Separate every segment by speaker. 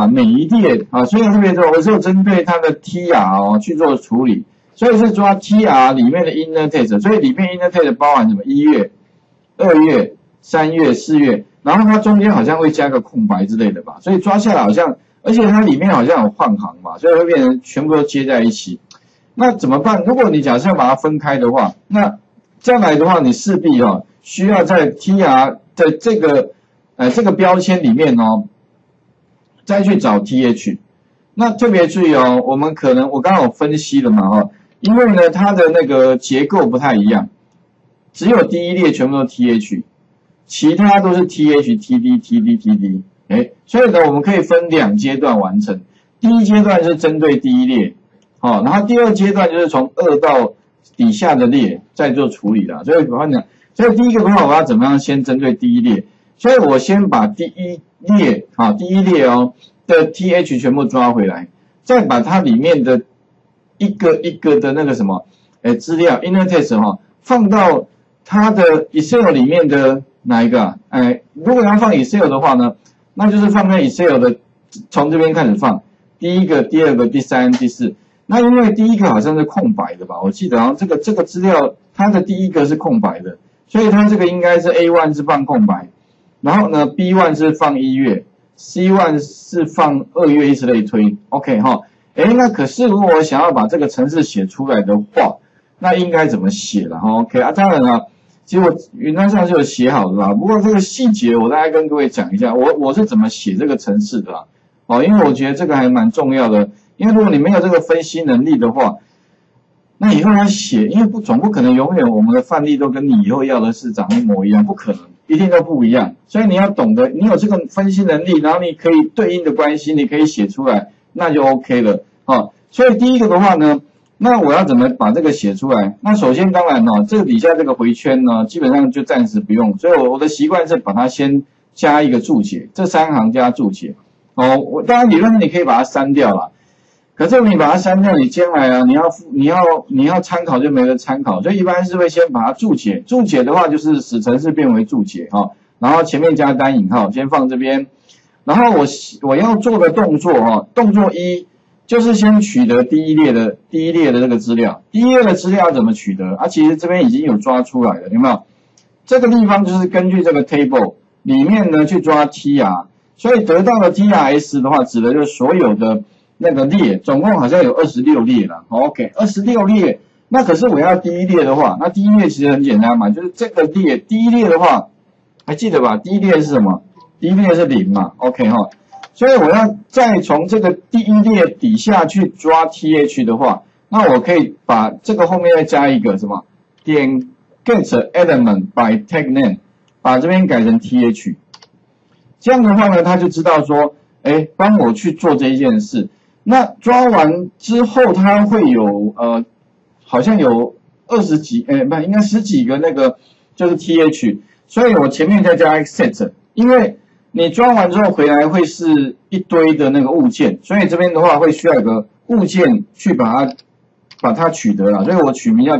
Speaker 1: 把每一列啊，所以特别说，我是针对它的 TR 去做处理，所以是抓 TR 里面的 inner text， 所以里面 inner text 包含什么1月、2月、3月、4月，然后它中间好像会加个空白之类的吧，所以抓下来好像，而且它里面好像有换行嘛，所以会变成全部都接在一起。那怎么办？如果你假设要把它分开的话，那将来的话，你势必需要在 TR 的这个标签里面再去找 TH。那特别注意我们可能我刚刚有分析了嘛因为呢它的那个结构不太一样，只有第一列全部都 TH， 其他都是 TH、TD、TD、TD。所以呢我们可以分2阶段完成。第一阶段是针对第一列。然后第2阶段就是从2到底下的列再做处理了，所以第一个的话，我要怎么样先针对第一列？所以我先把第一列的 TH 全部抓回来，再把它里面的一个一个的那个什么资料 inner text 放到它的 Excel 里面的哪一个如果要放 Excel 的话呢，那就是放在 Excel 的从这边开始放，第一个、第2个、第3、第4。那因为第一个好像是空白的吧，我记得这个资料它的第一个是空白的，所以它这个应该是 A1 是放空白，然后呢 B1 是放1月 ，C1 是放2月，以此类推。OK 那可是如果我想要把这个程式写出来的话，那应该怎么写了？OK 当然了，其实我云端上就有写好的啦，不过这个细节我大概跟各位讲一下，我是怎么写这个程式的因为我觉得这个还蛮重要的。因为如果你没有这个分析能力的话，那以后要写，因为总不可能永远我们的范例都跟你以后要的是长一模一样，不可能，一定都不一样。所以你要懂得，你有这个分析能力，然后你可以对应的关系，你可以写出来，那就 OK 了所以第一个的话呢，那我要怎么把这个写出来？那首先当然这个底下这个回圈呢，基本上就暂时不用，所以我的习惯是把它先加一个注解，这3行加注解我当然理论上你可以把它删掉啦。可是你把它删掉，你将来你要参考就没得参考，所以一般是会先把它注解。注解的话就是使程式变为注解然后前面加单引号，先放这边。然后我要做的动作动作1就是先取得第一列的这个资料。第一列的资料怎么取得其实这边已经有抓出来了，有没有？这个地方就是根据这个 table 里面呢去抓 TR， 所以得到的 TRS 的话，指的就是所有的那个列，总共好像有26列了。OK， 26列。那可是我要第一列的话，那第一列其实很简单嘛，就是这个列，第一列的话，还记得吧？第一列是什么？第一列是0嘛。OK 所以我要再从这个第一列底下去抓 TH 的话，那我可以把这个后面再加一个什么？点 get element by tag name， 把这边改成 TH。这样的话呢，他就知道说，帮我去做这一件事。那抓完之后，它会有好像有20几，不，应该10几个那个就是 TH， 所以我前面再加 set， 因为你抓完之后回来会是一堆的那个物件，所以这边的话会需要有个物件去把它取得了，所以我取名叫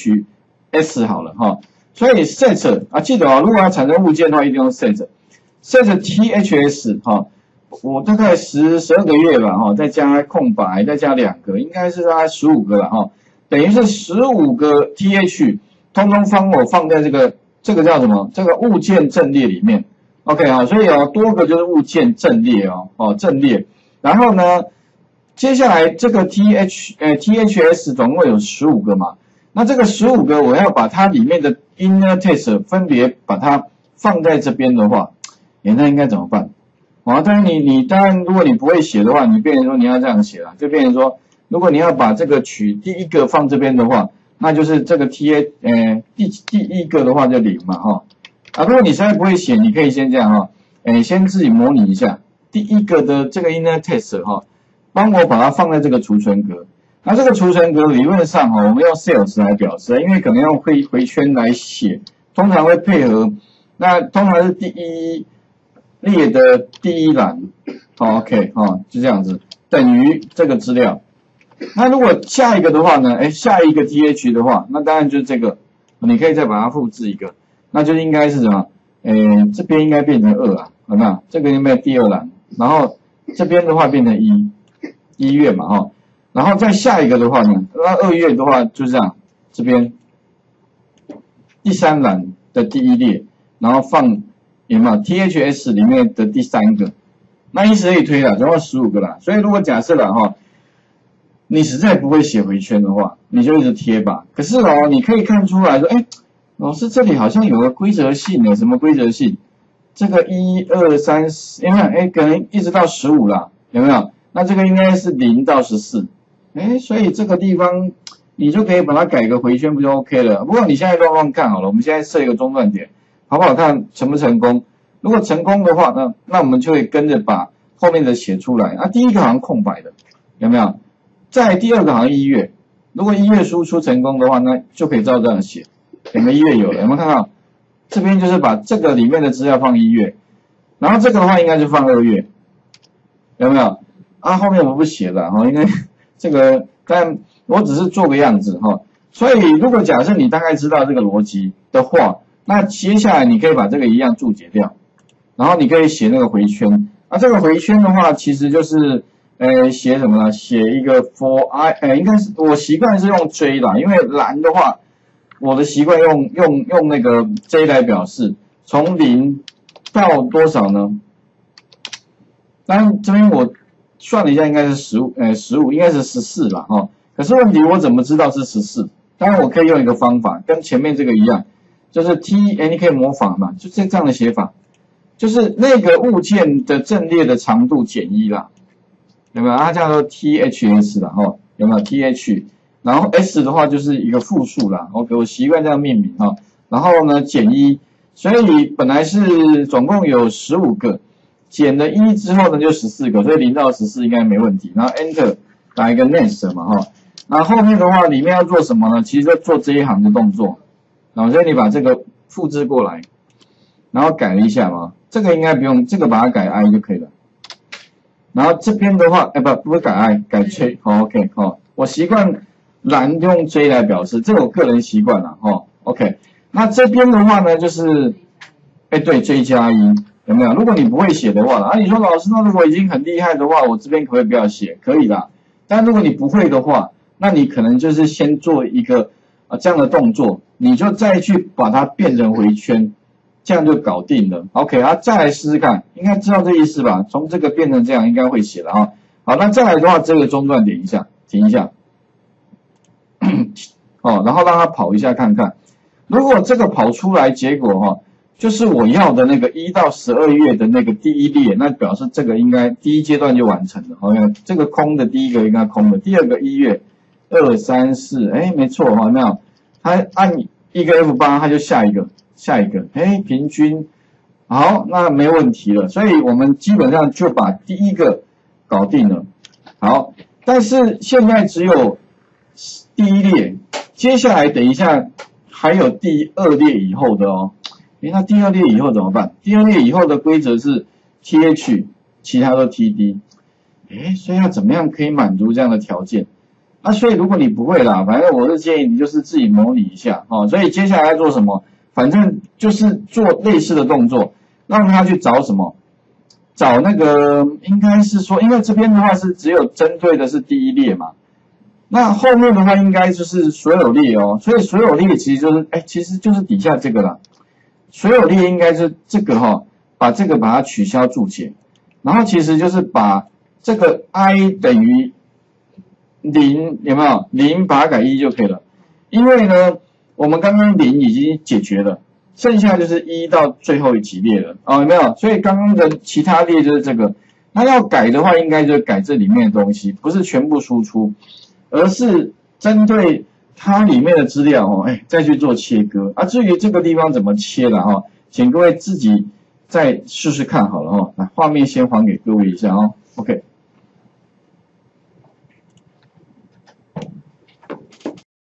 Speaker 1: THS 好了所以 set 记得如果要产生物件的话，一定用 set THS 我大概12个月吧再加空白，再加2个，应该是大概15个了等于是15个 TH， 通通我放在这个叫什么？这个物件阵列里面。OK 所以多个就是物件阵列阵列。然后呢，接下来这个 THS 总共有15个嘛，那这个15个我要把它里面的 inner text 分别把它放在这边的话，那应该怎么办？当然你当然如果你不会写的话，你变成说你要这样写了，就变成说，如果你要把这个取第一个放这边的话，那就是这个 第一个的话就0嘛如果你实在不会写，你可以先这样先自己模拟一下第一个的这个 inner text 帮我把它放在这个储存格。那这个储存格理论上我们用 sales 来表示，因为可能用回圈来写，通常会配合，那通常是第一列的第一栏，OK 就这样子，等于这个资料。那如果下一个的话呢，下一个 TH 的话，那当然就是这个，你可以再把它复制一个，那就应该是什么？这边应该变成2有没有？这个应该第2栏，然后这边的话变成1月嘛哈，然后再下一个的话呢，那2月的话就这样，这边第3栏的第1列，然后放有没有 THS 里面的第3个，那以此类推啦，总共15个啦。所以如果假设啦哈，你实在不会写回圈的话，你就一直贴吧。可是哦，你可以看出来说，哎，老师这里好像有个规则性的，什么规则性？这个1、2、3、4，有没有？哎，可能一直到15啦，有没有？那这个应该是0到14，哎，所以这个地方你就可以把它改个回圈，不就 OK 了？不过你现在乱看好了，我们现在设一个中断点，好不好看？成不成功？如果成功的话，那我们就会跟着把后面的写出来。啊，第一个好像空白的，有没有？在第二个好像1月，如果1月输出成功的话，那就可以照这样写。有没有1月有了？有没有看到？这边就是把这个里面的资料放1月，然后这个的话应该就放2月，有没有？啊，后面我不写了哈，因为这个，但我只是做个样子哈。所以如果假设你大概知道这个逻辑的话，那接下来你可以把这个一样注解掉，然后你可以写那个回圈。啊，这个回圈的话，其实就是写什么呢？写一个 for I， 应该是我习惯是用 J 啦，因为蓝的话。我的习惯用那个 J 来表示，从0到多少呢？当然这边我算了一下，应该是15，应该是14啦哈。可是问题我怎么知道是14？当然我可以用一个方法，跟前面这个一样，就是 你可以模仿嘛，就这样的写法，就是那个物件的阵列的长度减1啦，有没有？它叫做 THS 啦哈，有没有 TH？然后 S 的话就是一个复数啦 ，OK， 我习惯这样命名哈。然后呢减1，所以本来是总共有15个，减了1之后呢就14个，所以0到14应该没问题。然后 Enter 打一个 Next 嘛哈。那后面的话里面要做什么呢？其实就做这一行的动作。然后所以你把这个复制过来，然后改了一下嘛，这个应该不用，这个把它改 I 就可以了。然后这边的话，不是改 I， 改 J， 好 OK 好，我习惯。蓝用 J 来表示，这我个人习惯了哈。OK， 那这边的话呢，就是对 J 加1有没有？如果你不会写的话，你说老师，那如果已经很厉害的话，我这边可不可以不要写？可以啦。但如果你不会的话，那你可能就是先做一个这样的动作，你就再去把它变成回圈，这样就搞定了。OK， 再来试试看，应该知道这意思吧？从这个变成这样，应该会写了哈。好，那再来的话，这个中断点一下，停一下。然后让它跑一下看看，如果这个跑出来结果就是我要的那个1到12月的那个第1列，那表示这个应该第1阶段就完成了。OK， 这个空的第一个应该空的，第二个1月2、3、4，没错，有没有？它按一个 F8，它就下一个，平均，好，那没问题了。所以我们基本上就把第一个搞定了。好，但是现在只有第1列，接下来等一下还有第2列以后的哦。那第2列以后怎么办？第2列以后的规则是 TH， 其他都 TD。所以要怎么样可以满足这样的条件？所以如果你不会啦，反正我是建议你就是自己模拟一下所以接下来要做什么？反正就是做类似的动作，让他去找什么？找那个应该是说，因为这边的话是只有针对的是第1列嘛。那后面的话应该就是所有列哦，所以所有列其实就是其实就是底下这个啦。所有列应该是这个把这个把它取消注解，然后其实就是把这个 I 等于0，有没有？0把它改1就可以了。因为呢，我们刚刚0已经解决了，剩下就是1到最后几列了有没有？所以刚刚的其他列就是这个。那要改的话，应该就改这里面的东西，不是全部输出。而是针对它里面的资料再去做切割至于这个地方怎么切了请各位自己再试试看好了来，画面先还给各位一下OK。